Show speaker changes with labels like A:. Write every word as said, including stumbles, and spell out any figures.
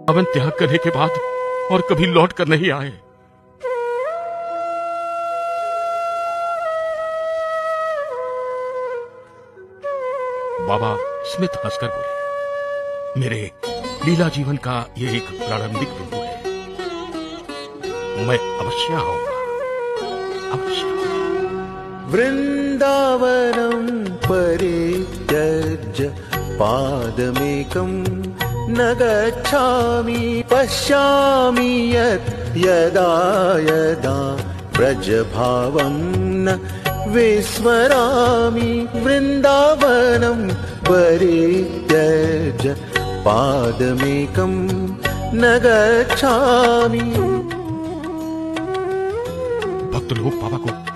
A: Oven त्याग करने के बाद और कभी लौट कर नहीं आए। बाबा स्मिथ हंसकर बोले, मेरे लीला जीवन का ये एक प्रारंभिक बिंदु है। मैं अवश्य आऊंगा, अवश्य।
B: वृंदावनं परित्यज्य पादमेकं न गच्छामि पश्यामि यत् यदा यदा ब्रजभावं न विस्मरामि। वृंदावनं परित्यज्य पादमेकं न गच्छामि।
A: भक्त लोग बाबा को